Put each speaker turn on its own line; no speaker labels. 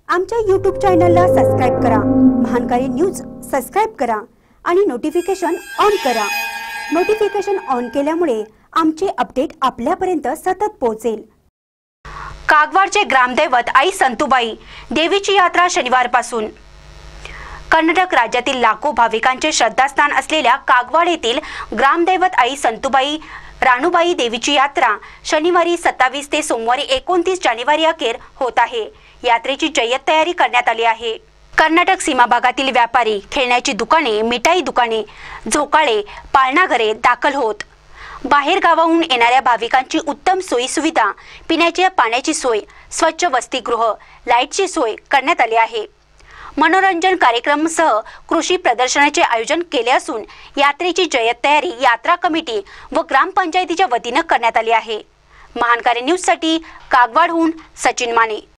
आमच्या YouTube चॅनलला subscribe करा। महानकारी न्यूज सबस्क्राइब करा आणि नोटिफिकेशन ऑन करा। नोटिफिकेशन ऑन केल्यामुळे आमचे अपडेट आपल्यापर्यंत सतत पोहोचेल। कागवाडचे ग्रामदैवत आई संतूबाई देवीची यात्रा शनिवारपासून। कर्नाटक राज्यातील लाखो भाविकांचे श्रद्धास्थान असलेल्या कागवाड येथील ग्रामदैवत आई संतूबाई राणूबाई देवीची यात्रा शनिवारी 27 ते सोमवारी 29 जानेवारी अखेर होत आहे। यात्रेची जय्यत तयारी करण्यात आली आहे। कर्नाटक सीमा भागातील व्यापारी, खेळण्याची दुकाने, मिठाई दुकाने, झोकाळे, पाळणा घरे दाखल होत। बाहेर गावाहून येणाऱ्या भाविकांची उत्तम सोयी सुविधा, पिण्याच्या पाण्याची सोय, स्वच्छ वसतिगृह, लाईटची सोय करण्यात आली आहे। मनोरंजन कार्यक्रमासह कृषी प्रदर्शनाचे आयोजन केले असून यात्रेची जय्यत तयारी यात्रा कमिटी व ग्रामपंचायतीच्या वतीने करण्यात आली आहे। महानकारी न्यूज साठी कागवाडहून सचिन माने।